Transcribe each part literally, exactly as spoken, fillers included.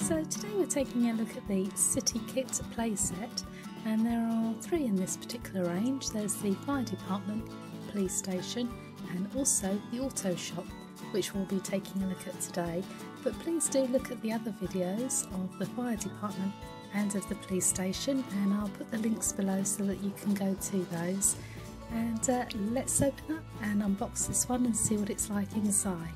So today we're taking a look at the City Kit playset, and there are three in this particular range. There's the fire department, police station, and also the auto shop, which we'll be taking a look at today. But please do look at the other videos of the fire department and of the police station, and I'll put the links below so that you can go to those. And uh, let's open up and unbox this one and see what it's like inside.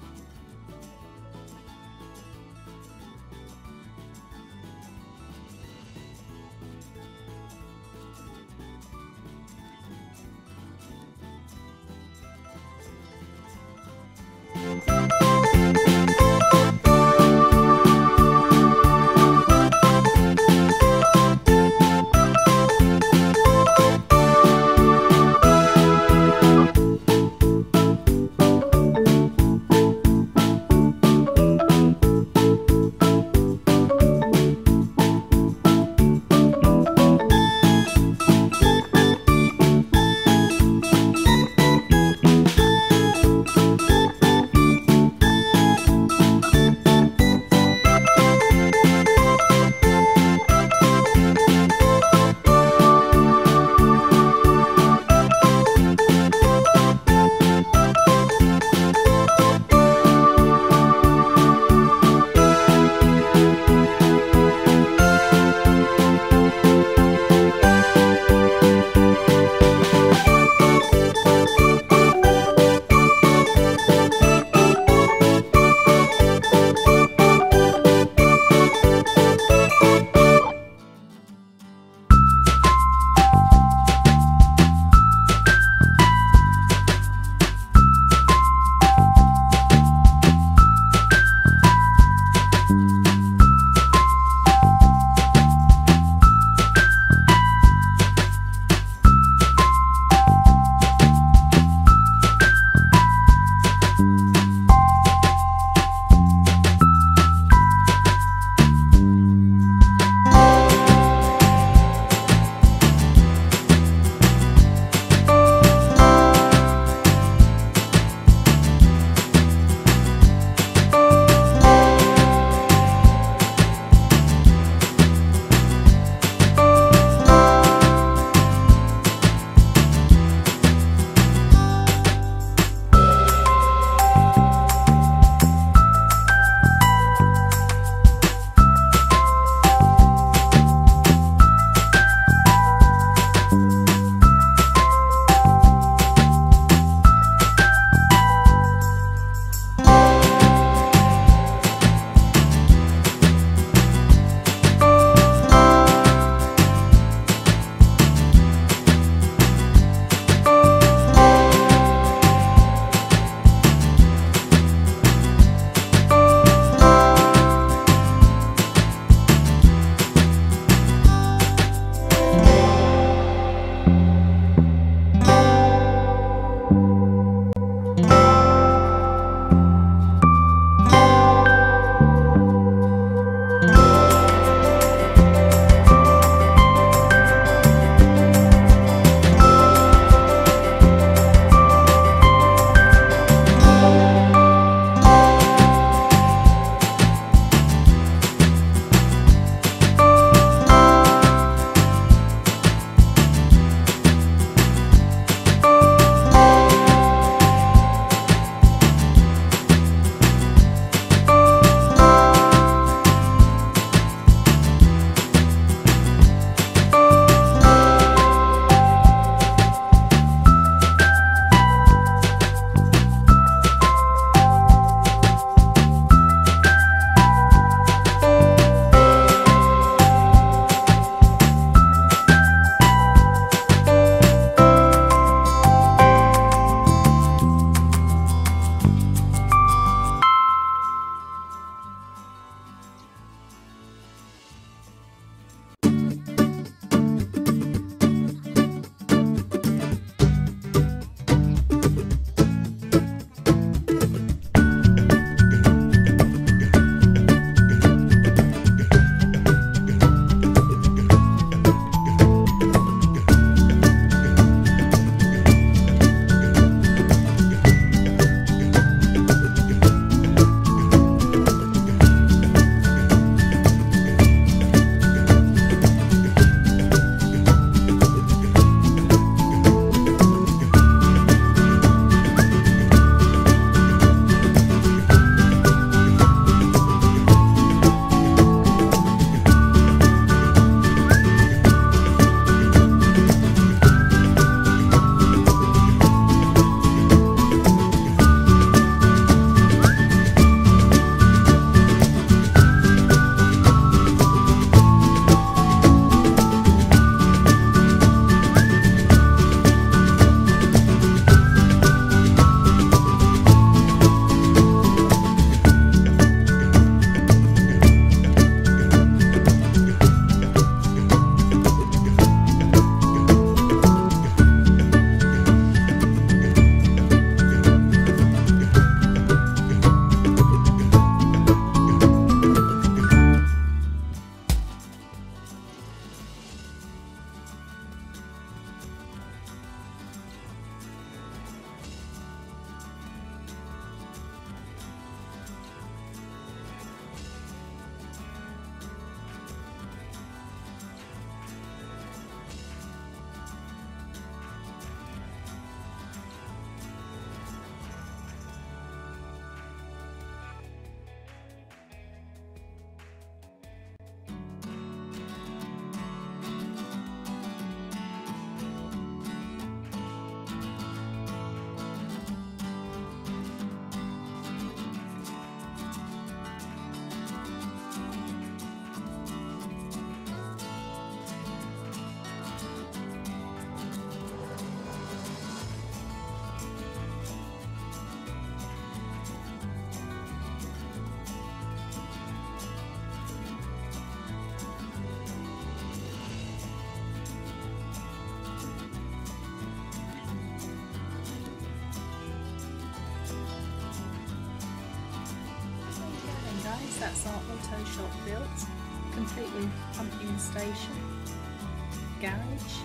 that's our auto shop built, complete with pumping station, garage,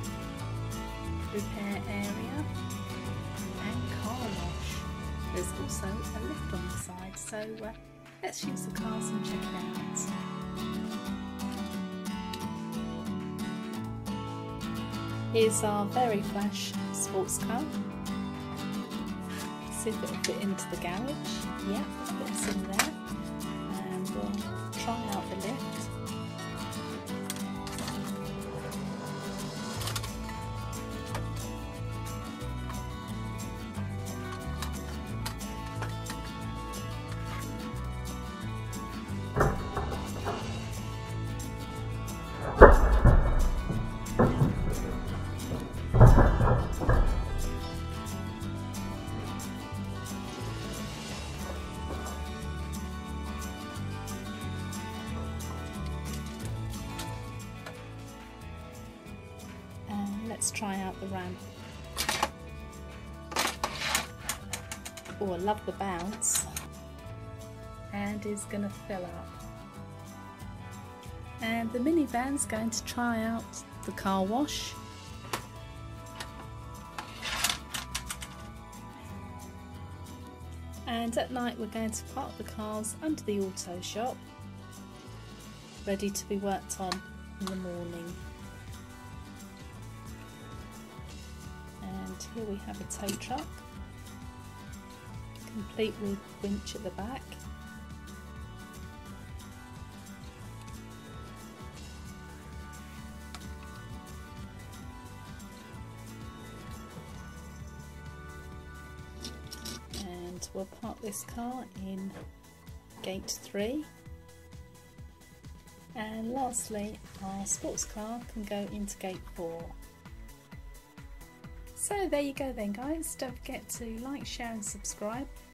repair area and car wash. There's also a lift on the side, so uh, let's use the cars and check it out. Here's our very flash sports car. See if it'll fit into the garage. Yeah, it fits in there. And we'll try out the lift. Let's try out the ramp. Oh, I love the bounce. And is going to fill up. And the minivan's going to try out the car wash. And at night we're going to park the cars under the auto shop, ready to be worked on in the morning. Here we have a tow truck, complete with winch at the back. And we'll park this car in gate three. And lastly, our sports car can go into gate four. So there you go then guys, don't forget to like, share and subscribe,